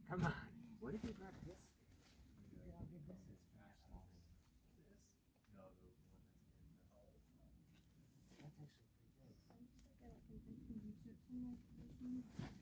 Come on. What if you grab this? Look how big this is. This? No, the one that's in the hole. That's actually pretty big. I can use it for my vision.